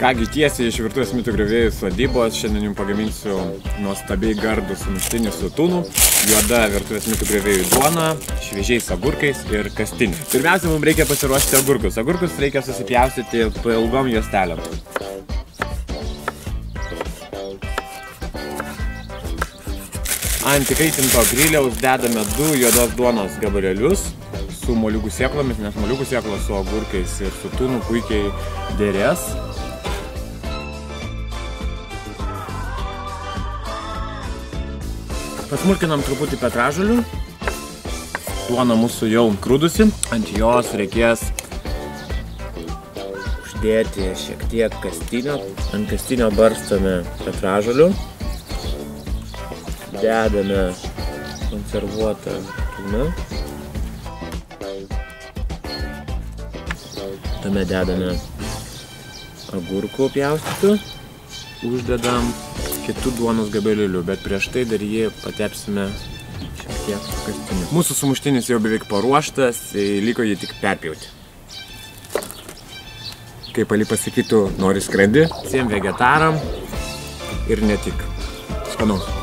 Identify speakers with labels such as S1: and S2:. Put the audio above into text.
S1: Kągi, tiesiai iš Virtuvės mitų griovėjų sodybos. Šiandien jums pagaminsiu nuostabiai gardų sumuštinį su tunu, juoda Virtuvės mitų griovėjų duona, šviežiais agurkais ir kastinė. Pirmiausia, mums reikia pasiruošti agurkus. Agurkus reikia susipjaustyti pailgom juostelėm. Ant įkaitinto griliaus dedame 2 juodos duonos gabalėlius su moliūgų sėklomis, nes moliūgų sėklos su agurkais ir su tunu puikiai dėrės. Pasmulkinam truputį petražolių. Duona mūsų jau krūdusi. Ant jos reikės uždėti šiek tiek kastinio. Ant kastinio barstame petražolių. Dedame konservuotą tuną. Tame dedame agurkų pjaustytų. Uždedam kitų duonos gabalėlių, bet prieš tai dar jį patepsime šiek tiek kastiniu. Mūsų sumuštinis jau beveik paruoštas, liko jį tik perpjauti. Kaip Ali pasakytų, nori skrandi, visiems vegetaram ir ne tik. Skanaus.